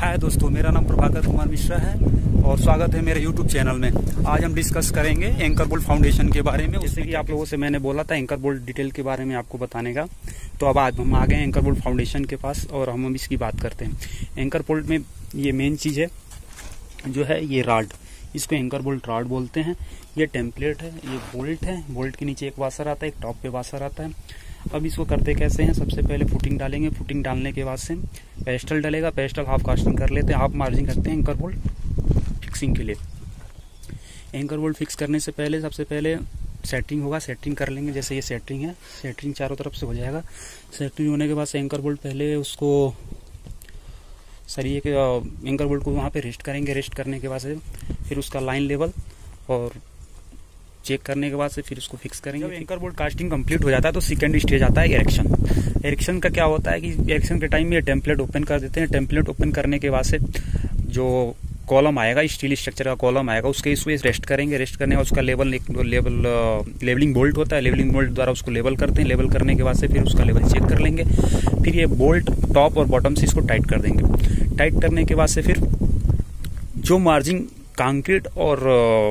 हाय दोस्तों, मेरा नाम प्रभाकर कुमार मिश्रा है और स्वागत है मेरे YouTube चैनल में। आज हम डिस्कस करेंगे एंकर बोल्ट फाउंडेशन के बारे में। जैसे कि आप लोगों से मैंने बोला था एंकर बोल्ट डिटेल के बारे में आपको बताने का, तो अब आज हम आ गए एंकर बोल्ट फाउंडेशन के पास और हम इसकी बात करते हैं। एंकर बोल्ट में ये मेन चीज है जो है ये राड, इसको एंकर बोल्ट राड बोलते हैं। ये टेम्पलेट है, ये बोल्ट है, बोल्ट के नीचे एक वाशर आता है, एक टॉप पे वाशर आता है। अब इसको करते कैसे हैं, सबसे पहले फुटिंग डालेंगे, फुटिंग डालने के बाद से पेस्टल डलेगा, पेस्टल हाफ कास्टिंग कर लेते हैं, हाफ मार्जिंग करते हैं एंकर बोल्ट फिक्सिंग के लिए। एंकर बोल्ट फिक्स करने से पहले सबसे पहले सेटिंग होगा, सेटिंग कर लेंगे। जैसे ये सेटिंग है, सेटिंग चारों तरफ से हो जाएगा। सेटिंग होने के बाद से एंकर बोल्ट पहले उसको सरिये के एंकर बोल्ट को वहाँ पे रेस्ट करेंगे। रेस्ट करने के बाद से फिर उसका लाइन लेवल और चेक करने के बाद से फिर उसको फिक्स करेंगे। जब एंकर बोल्ट कास्टिंग कंप्लीट हो जाता है तो सेकंड स्टेज आता है इरेक्शन। इरेक्शन का क्या होता है कि इरेक्शन के टाइम में ये टेम्पलेट ओपन कर देते हैं। टेम्पलेट ओपन करने के बाद से जो कॉलम आएगा, स्टील स्ट्रक्चर का कॉलम आएगा, उसके इसको रेस्ट करेंगे। रेस्ट करने का उसका लेवलिंग बोल्ट होता है, लेवलिंग बोल्ट द्वारा उसको लेवल करते हैं। लेवल करने के बाद से फिर उसका लेवल चेक कर लेंगे। फिर ये बोल्ट टॉप और बॉटम से इसको टाइट कर देंगे। टाइट करने के बाद से फिर जो मार्जिंग कंक्रीट और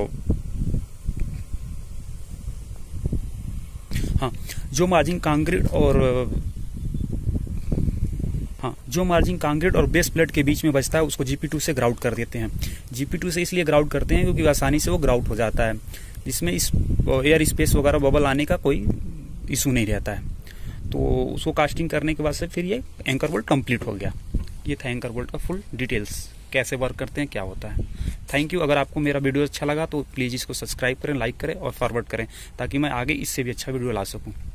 जो मार्जिंग कंक्रीट और बेस प्लेट के बीच में बचता है उसको GP2 से ग्राउट कर देते हैं। GP2 से इसलिए ग्राउट करते हैं क्योंकि आसानी से वो ग्राउट हो जाता है, जिसमें इस एयर स्पेस वगैरह बबल आने का कोई इशू नहीं रहता है। तो उसको कास्टिंग करने के बाद से फिर ये एंकर बोल्ट कंप्लीट हो गया। ये था एंकर बोल्ट का फुल डिटेल्स, कैसे वर्क करते हैं, क्या होता है। Thank you. अगर आपको मेरा वीडियो अच्छा लगा तो प्लीज़ इसको सब्सक्राइब करें, लाइक करें और फॉरवर्ड करें ताकि मैं आगे इससे भी अच्छा वीडियो ला सकूं।